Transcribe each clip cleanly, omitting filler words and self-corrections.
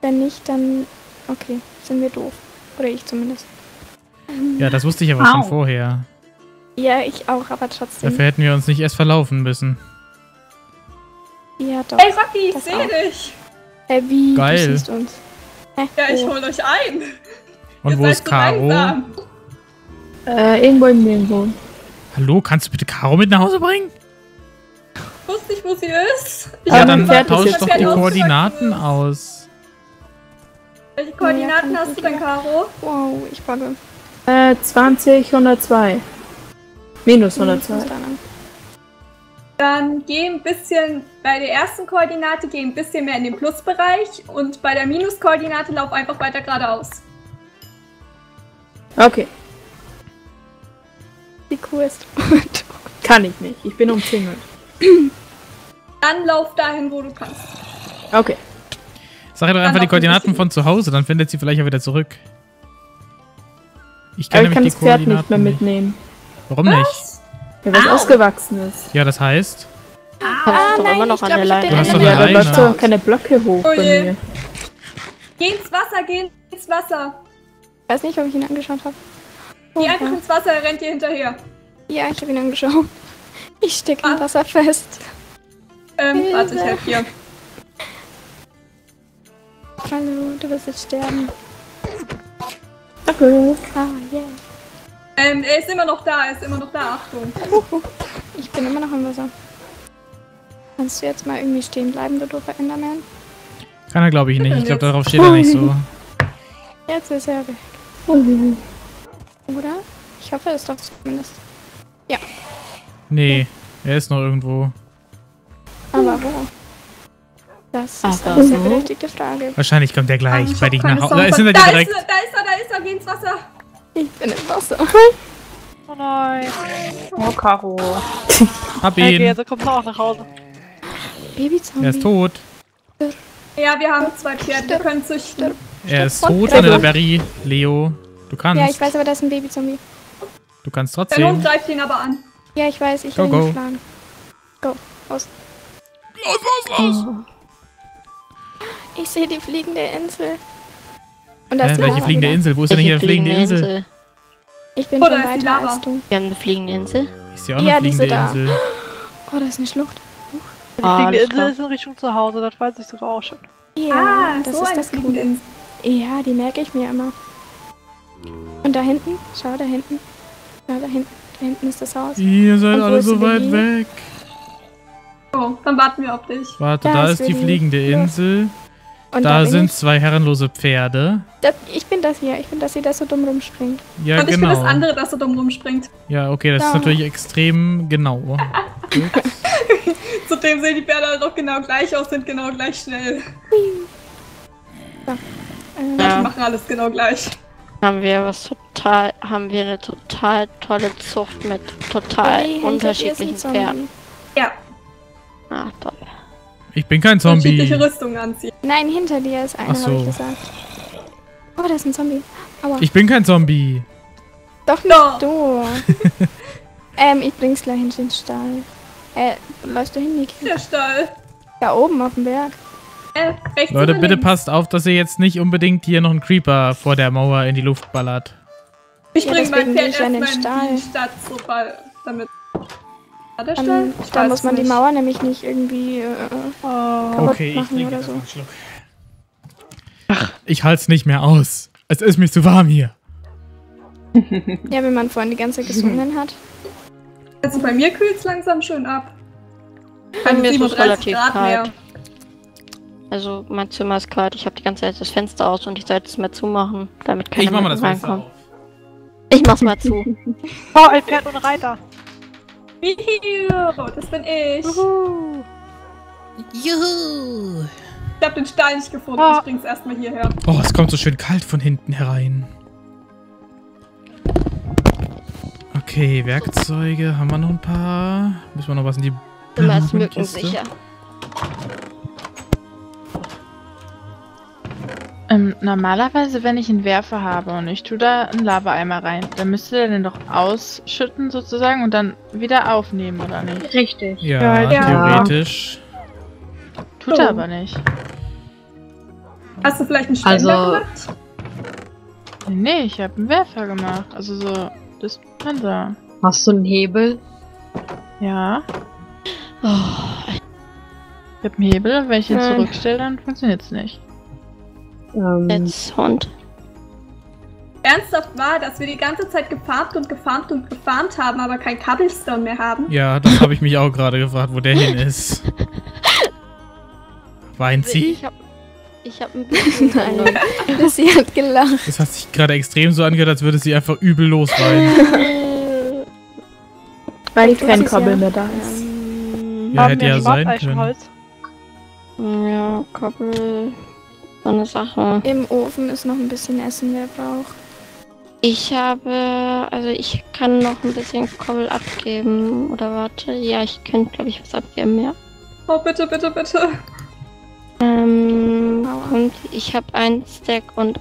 Wenn nicht, dann... Okay, sind wir doof. Oder ich zumindest. Ja, das wusste ich aber schon vorher. Ja, ich auch, aber trotzdem. Dafür hätten wir uns nicht erst verlaufen müssen. Ja, doch. Hey Rocky, ich sehe dich! Hey, wie? Geil. Du siehst uns. Ja, ich hol euch ein. Und wo ist Caro? Irgendwo im Nirgendwo. Hallo, kannst du bitte Caro mit nach Hause bringen? Ich wusste nicht, wo sie ist. Ja, dann tausch doch die Koordinaten aus. Welche Koordinaten hast du denn, Caro? Wow, ich bugge. 20, 102. Minus 102. Dann geh ein bisschen, bei der ersten Koordinate geh ein bisschen mehr in den Plusbereich und bei der Minuskoordinate lauf einfach weiter geradeaus. Okay. Wie cool ist Kann ich nicht, ich bin umzingelt. Dann lauf dahin, wo du kannst. Okay. Sag ihr doch einfach die Koordinaten von zu Hause, dann findet sie vielleicht auch wieder zurück. Ich kann Aber ich kann nämlich das die Pferd nicht Koordinaten mehr nicht. mitnehmen. Warum nicht? Ja, weil es ausgewachsen ist. Ja, das heißt... Hast du immer noch an der Leine? Du hast doch Ja, eine da läuft Leine. doch keine Blöcke hoch bei je. mir. Geh ins Wasser, geh ins Wasser. Ich weiß nicht, ob ich ihn angeschaut habe. Geh einfach ins Wasser, er rennt dir hinterher. Ja, ich habe ihn angeschaut. Ich stecke im Wasser fest. Warte, ich helfe dir. Hallo, du wirst jetzt sterben. Danke. Ah, yeah. Er ist immer noch da, Achtung. Ich bin immer noch im Wasser. Kannst du jetzt mal irgendwie stehen bleiben, du doofer Enderman? Kann er, glaube ich, nicht. Ich glaube, darauf steht er nicht so. Jetzt ist er weg. Oder? Ich hoffe es doch zumindest. Ja. Nee, er ist noch irgendwo. Aber wo? Das ist Aber eine sehr wo? berechtigte Frage. Wahrscheinlich kommt er gleich Ich bei hab dich keine nach Hause. Sound- Da ist er da direkt. ist er, geh ins Wasser. Ich bin im Wasser. Oh nein. Oh, Caro. Hab Okay, ihn. jetzt kommt er auch nach Hause. Babyzombie. Er ist tot. Ja, wir haben 2 Pferde, wir können züchten. Er ist tot, Annelberry. Leo, du kannst. Ja, ich weiß, aber das ist ein Babyzombie. Du kannst Dein Hund trotzdem. greift ihn aber an. Ja, ich weiß, ich Go, will go. ihn schlagen. Go, aus. Los! Ich sehe die fliegende Insel. Und da ist die Welche Lava fliegende wieder. Insel? Wo ist denn hier eine fliegende Insel? Ich bin Oh, schon da ist die weiter Lava. als du. Wir haben eine fliegende Insel. Ich sehe auch Ja, eine diese fliegende da. Insel. Oh, da ist eine Schlucht. Die Ah, fliegende alles Insel klar. ist in Richtung zu Hause, das weiß ich sogar auch schon. Ja, das so ist eine das fliegende Coole. Insel. Ja, die merke ich mir immer. Und da hinten, schau da hinten. Ja, da hinten ist das Haus. Ihr seid Und wo alle ist so die weit Willi? weg. So, dann warten wir auf dich. Warte, Da da ist ist die Willi. fliegende Ja. Insel. Und Da bin sind ich. 2 herrenlose Pferde. Ich bin das hier. Ich bin das hier, das so dumm rumspringt. Ja, Und ich bin das genau. andere, das so dumm rumspringt. Ja, okay, das ist Da. natürlich extrem genau. Gut. Zudem sehen die Pferde halt doch genau gleich aus, sind genau gleich schnell. Die Ja. machen alles genau gleich. Haben wir eine total tolle Zucht mit total Hey, hinter dir ist ein unterschiedlichen Zombie. Pferden. Ja, Ah, toll. Ich bin kein unterschiedliche Zombie. Rüstungen anziehen. Nein, hinter dir ist einer, Ach habe ich so. gesagt. Oh, da ist ein Zombie. Aua. Ich bin kein Zombie. Doch No. nicht du. Ich bring's gleich in den Stall. Läufst du hin, Niki? Der Stall. Da oben auf dem Berg. Rechts Leute, oder bitte links? passt auf, dass ihr jetzt nicht unbedingt hier noch einen Creeper vor der Mauer in die Luft ballert. Ich Ja, bringe mein deswegen gehe Pferd ich ja in den erstmal in die Stall. Stadt, so weil, damit... Hat der Stall? Ich Da weiß muss man die nicht. Mauer nämlich nicht irgendwie kaputt Okay, ich machen trinke oder jetzt so. einen Schluck. Ich halte es nicht mehr aus. Es ist mir zu warm hier. Ja, wenn man vorhin die ganze Zeit gesungen hat. Also bei mir kühlt es langsam schön ab. Bei mir ist es 37 relativ Grad mehr. kalt. Also mein Zimmer ist kalt, ich habe die ganze Zeit das Fenster aus und ich sollte es mal zumachen, damit Ich keiner mach mal mehr das Fenster reinkommt. auf. Ich mach's mal zu. Oh, ein Pferd und ein Reiter. Juhu, das bin ich. Juhu. Juhu! Ich habe den Stall nicht gefunden. Ah. Ich bring's erstmal hierher. Oh, es kommt so schön kalt von hinten herein. Okay, Werkzeuge. Haben wir noch ein paar? Müssen wir noch was in die Zimmer ist Blumenkiste? mückensicher. Normalerweise, wenn ich einen Werfer habe und ich tue da einen Lava-Eimer rein, dann müsste der den doch ausschütten sozusagen und dann wieder aufnehmen, oder nicht? Richtig. Ja, Ja. theoretisch. Tut er aber nicht. Hast du vielleicht einen Ständer Also- gemacht? Nee, ich habe einen Werfer gemacht. Also so Dispenser. Hast du einen Hebel? Ja. Oh, Ich habe einen Hebel und wenn ich ihn zurückstelle, dann funktioniert es nicht. jetzt Hund. Ernsthaft war, dass wir die ganze Zeit gefarmt haben, aber kein Cobblestone mehr haben. Ja, das habe ich mich auch gerade gefragt, wo der hin ist. Weint sie? Ich hab ein bisschen eine. Sie hat gelacht. Das hat sich gerade extrem so angehört, als würde sie einfach übel losweinen. Weil Du kein siehst Kobbel ja. mehr da ist. Ja, Haben hätte wir ja sein können. Schwarzeichenholz? Ja, Koppel. So eine Sache. Im Ofen ist noch ein bisschen Essen, wer braucht. Ich kann noch ein bisschen Koppel abgeben. Oder warte. Ja, ich könnte, glaube ich, was abgeben, ja. Oh, bitte, bitte, bitte. Und ich habe ein Stack und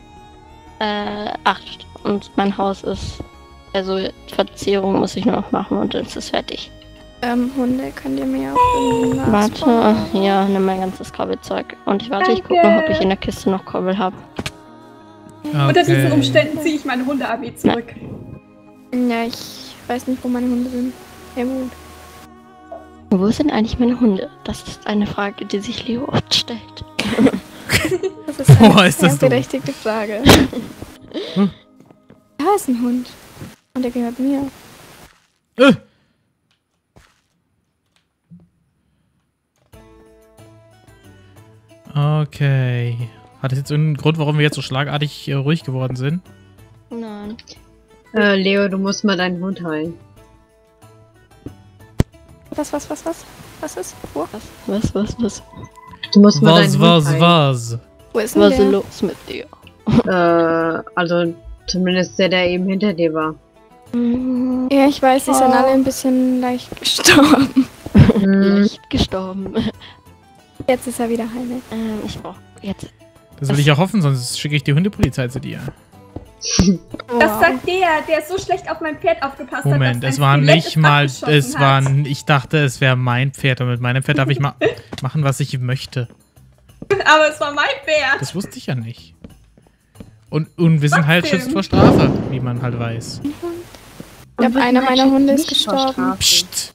8. Und mein Haus ist. Also Verzierung muss ich nur noch machen und dann ist es fertig. Hunde, könnt ihr mir auch irgendwie Warte, ja, nimm mein ganzes Kobbelzeug. Und ich gucke noch, ob ich in der Kiste noch Kobbel habe. Unter diesen Umständen ziehe ich meine Hundearmee zurück. Ja, ich weiß nicht, wo meine Hunde sind. Ja gut. Wo sind eigentlich meine Hunde? Das ist eine Frage, die sich Leo oft stellt. Das ist eine Boah, ist das sehr dumm. berechtigte Frage. Da ist ein Hund. Und der gehört mir. Okay. Hat das jetzt irgendeinen Grund, warum wir jetzt so schlagartig ruhig geworden sind? Nein. Leo, du musst mal deinen Hund heilen. Was? Was ist? Wo? Was? Du musst mal deinen Hund heilen. Was? Wo ist denn Was ist der? los mit dir? Also zumindest der eben hinter dir war. Ja, ich weiß, die sind alle ein bisschen leicht gestorben. Leicht gestorben. Jetzt ist er wieder heil. Ne? Ich brauch jetzt. Das will ich auch hoffen, sonst schicke ich die Hundepolizei zu dir. Das sagt der so schlecht auf mein Pferd aufgepasst Moment, hat, dass es ein war Skelett nicht es mal, abgeschossen es hat. war, ich dachte, es wäre mein Pferd und mit meinem Pferd darf ich machen, was ich möchte. Aber es war mein Pferd. Das wusste ich ja nicht. Und wir sind halt schützt vor Strafe, wie man halt weiß. Ich glaube, einer meiner Hunde ist gestorben. Psst.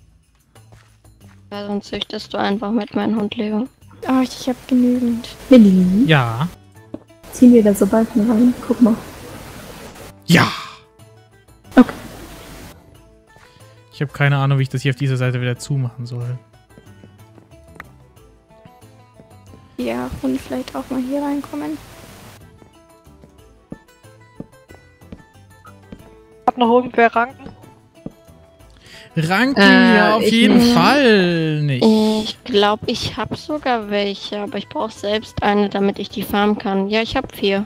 Ja, sonst züchtest du einfach mit meinem Hund, Leo. Oh, ich habe genügend. Willi, Ja. ziehen wir da so bald rein. Guck mal. Ja. Okay. Ich habe keine Ahnung, wie ich das hier auf dieser Seite wieder zumachen soll. Ja, Hund vielleicht auch mal hier reinkommen. Hat noch irgendwer Ranken? Ranken ja auf ich jeden nicht. Fall nicht. Ich glaube, ich habe sogar welche, aber ich brauche selbst eine, damit ich die farmen kann. Ja, ich habe 4.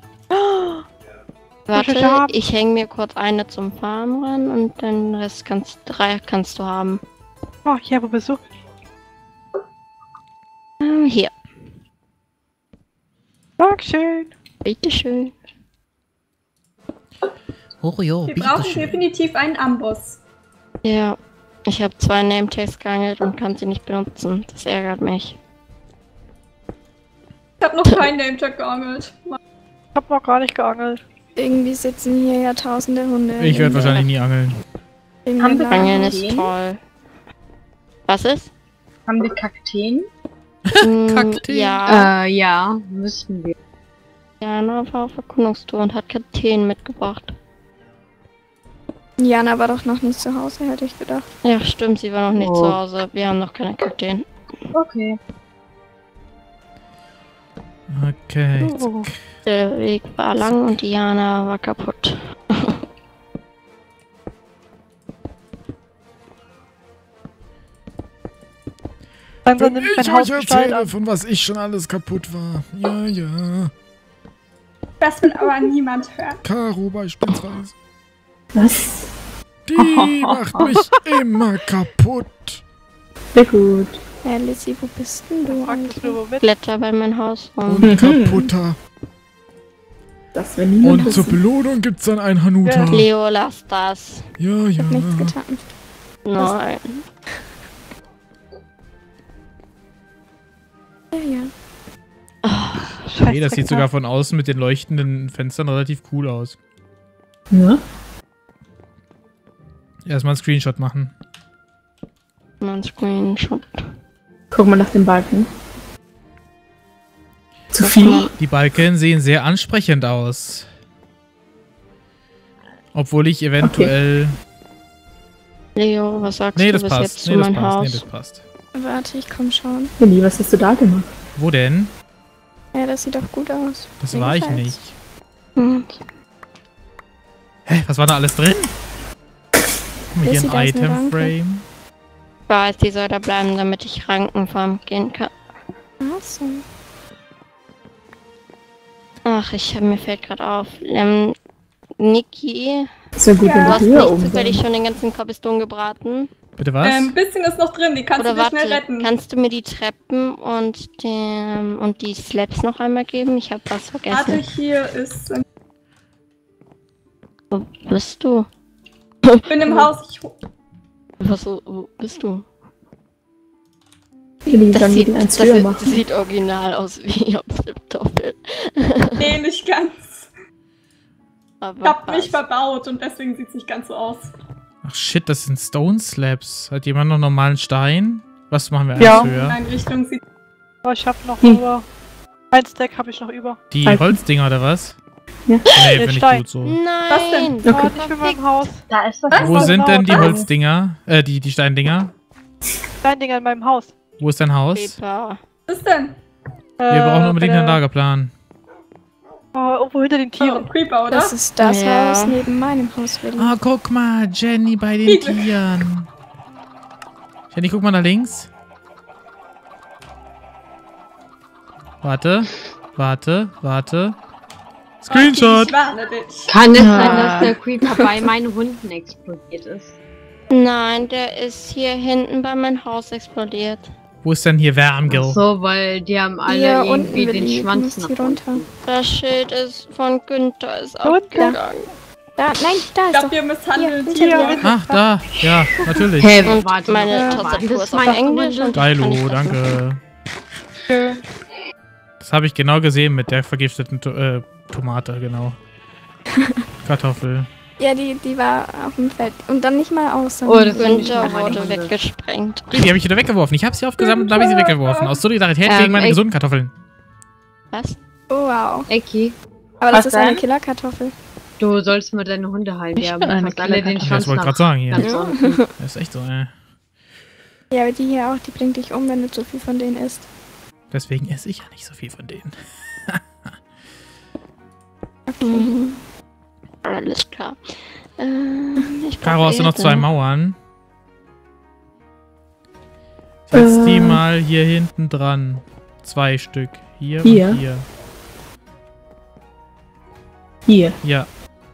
Warte, ich hänge mir kurz eine zum Farmen ran und den Rest 3 kannst du haben. Oh, ja, wo bist du? Hier, Dankeschön. bitteschön. Oh jo, Wir brauchen definitiv einen Amboss. Ja, ich habe 2 Nametags geangelt und kann sie nicht benutzen. Das ärgert mich. Ich habe noch keinen Nametag geangelt. Ich hab noch gar nicht geangelt. Irgendwie sitzen hier ja tausende Hunde. Ich werde wahrscheinlich nie angeln. Haben wir Angeln Kakteen? ist toll. Was ist? Haben wir Kakteen? Kakteen? Ja, Ja, müssten wir. Jana war auf Erkundungstour und hat Kakteen mitgebracht. Jana war doch noch nicht zu Hause, hätte ich gedacht. Ja, stimmt, sie war noch nicht Oh. zu Hause. Wir haben noch keine Kakteen. Okay. Okay. Oh. Der Weg war lang und Diana war kaputt. Langsam nimmt mein Haus Gestalt an. von was ich schon alles kaputt war. Ja, ja. Das will aber niemand hören. Caro beispielsweise. Was? Die macht mich immer kaputt. Sehr gut. Lizzie, wo bist denn du? Fragst du womit? Blätter bei meinem Haus rum. Und kaputter. Das will niemand Und zur wissen. Belohnung gibt's dann ein Hanuta. Leo, lass das. Ja, Ich ja. hab nichts getan. Nein. Ja, ja. Scheiße. Nee, das sieht sogar von außen mit den leuchtenden Fenstern relativ cool aus. Ja. Erstmal einen Screenshot machen. Mein Screenshot. Guck mal nach dem Balken. Zu viel. Die Balken sehen sehr ansprechend aus. Obwohl ich eventuell... Leo, was sagst Nee, du das bis passt. jetzt zu Nee, das meinem passt. Haus? Nee, das passt. Warte, ich komm schauen. Lilly, was hast du da gemacht? Wo denn? Ja, das sieht doch gut aus. Das Mir war ich gefällt's. nicht. Hm. Hä, was war da alles drin? Hier Jessie, ein da ist eine Item-Frame. Ich weiß, die soll da bleiben, damit ich Rankenfarm gehen kann. Achso. Ach, mir fällt gerade auf. Niki, Ist ja gut, Ja. wenn du du hast hier nicht oben zufällig bist. schon den ganzen Cobblestone gebraten. Bitte was? Ein bisschen ist noch drin, die kannst Oder du dir warte, schnell retten. kannst du mir die Treppen und die Slabs noch einmal geben? Ich habe was Warte, vergessen. hier ist. Wo bist du? Ich bin im Haus. Wo bist du? Lilly, dann wir die eins höher das machen. sieht original aus wie Kartoffel. Nee, nicht ganz. Aber Ich hab mich passt. verbaut und deswegen sieht es nicht ganz so aus. Ach shit, das sind Stone Slabs. Hat jemand noch normalen Stein? Was machen wir Ja. eins In höher? eine Richtung sieht. Oh, ich hab noch über. Ein Stack habe ich noch über. Die Alten. Holzdinger oder was? Ja. Nee, Den finde ich Stein. gut so. Was denn? Nein! Okay. Oh, nicht für mein Haus. Da ist was. Wo sind denn die Was? Holzdinger? Die Steindinger? Dein Ding in meinem Haus. Wo ist dein Haus? Creeper. Was ist denn? Wir brauchen unbedingt bei einen der- Lagerplan. Oh, irgendwo hinter den Oh, Tieren. Creeper, oder? Das ist das Ja. Haus neben meinem Haus, Willi. Ah, guck mal, Jenny bei den Igel. Tieren. Jenny, guck mal nach links. Warte, warte, warte. Screenshot! Ich warne dich. Kann es Ja. sein, dass der Creeper bei meinen Hunden explodiert ist? Nein, der ist hier hinten bei meinem Haus explodiert. Wo ist denn hier Wärmgel? Ach so, weil die haben alle Hier unten, irgendwie den Willi, du Schwanz musst nach hier runter. unten. Das Schild ist von Günther ist Günther? abgegangen. Da, nein, da Ich ist glaube, doch. wir misshandeln Hier, Tiere. hinter Ach, da. Ja, natürlich. Hey, Und warte, meine noch mal. Tastatur Das ist auf meine Englisch Hunde. und kann Geilo, ich das danke. Das habe ich genau gesehen mit der vergifteten Tomate, genau. Kartoffel. Ja, die war auf dem Feld. Und dann nicht mal aus. Oh, das sind nicht Günther mal meine wurde Hunde. weggesprengt. Die habe ich wieder weggeworfen. Ich habe sie aufgesammelt und habe ich sie weggeworfen. Aus Solidarität gegen meine ey. gesunden Kartoffeln. Was? Oh, wow. Ecki, Aber das Was ist eine denn? Killerkartoffel. du sollst mal deine Hunde heilen. Ich Die haben bin eine fast alle den Killerkartoffel. Ja, das Schwanz wollte ich nach gerade sagen hier. ganz unten. Das ist echt so, Ja, aber die hier auch, die bringt dich um, wenn du zu viel von denen isst. Deswegen esse ich ja nicht so viel von denen. Mhm. Alles klar. Ich Caro, hast du noch brauche 2 Erde. Mauern? Setz die mal hier hinten dran. 2 Stück. Hier, Hier? und hier. Hier. Ja.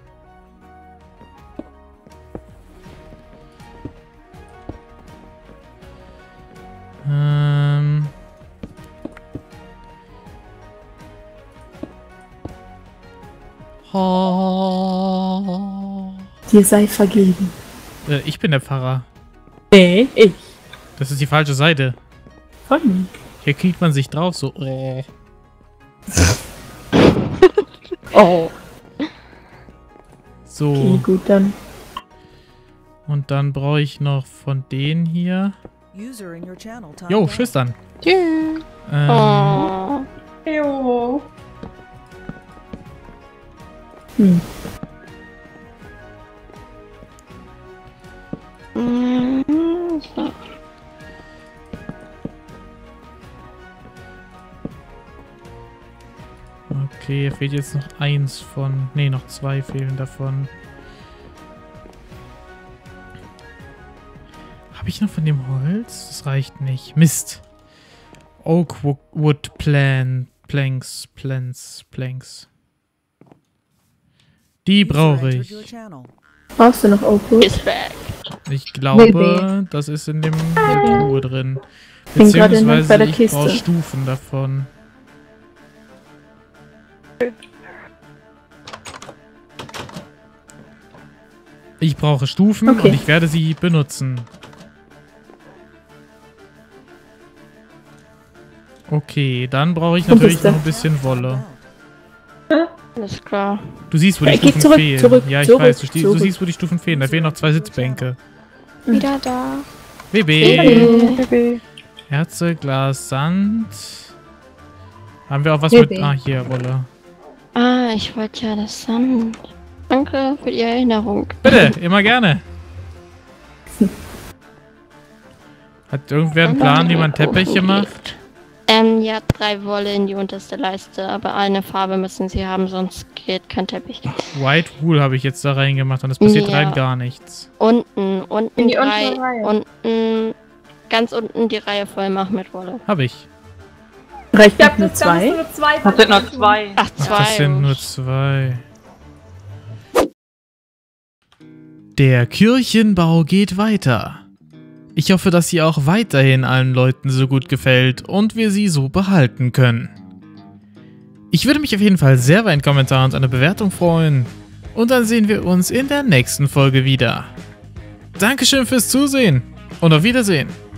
Dir sei vergeben. Ich bin der Pfarrer. Nee, ich. Das ist die falsche Seite. Von mir. Hier kriegt man sich drauf, so. Oh. So. Okay, gut, dann. Und dann brauche ich noch von denen hier. Jo, tschüss dann. Tschüss. Oh. Jo. Hm. So. Okay, hier fehlt jetzt noch 1 von. Ne, noch 2 fehlen davon. Habe ich noch von dem Holz? Das reicht nicht. Mist. Oakwood Planks. Die brauche ich. Brauchst du noch Oakwood? Ist weg. Ich glaube, das ist in dem der Truhe drin. Bin gerade bei Beziehungsweise der ich Kiste. brauche Stufen davon. Ich brauche Stufen Okay. und ich werde sie benutzen. Oh Okay, dann brauche ich natürlich noch ein bisschen Wolle. Alles klar. Du siehst, wo die Stufen fehlen. Ja, ich weiß. Du siehst, wo die Stufen fehlen. Da fehlen noch 2 Sitzbänke. Wieder da. BB. Herze, Glas, Sand. Haben wir auch was mit... Ah, hier, Wolle. Ah, ich wollte ja das Sand. Danke für die Erinnerung. Bitte, immer gerne. Hat irgendwer einen Plan, wie man Teppiche macht? Ja, 3 Wolle in die unterste Leiste, aber eine Farbe müssen sie haben, sonst geht kein Teppich. White Wool habe ich jetzt da reingemacht und es passiert rein gar nichts. Unten in die 3, unten, ganz unten die Reihe voll machen mit Wolle. Habe ich. Reicht das nur 2? Das sind nur 2. Ach, 2. Das sind nur 2. Der Kirchenbau geht weiter. Ich hoffe, dass sie auch weiterhin allen Leuten so gut gefällt und wir sie so behalten können. Ich würde mich auf jeden Fall sehr über einen Kommentar und eine Bewertung freuen. Und dann sehen wir uns in der nächsten Folge wieder. Dankeschön fürs Zusehen und auf Wiedersehen.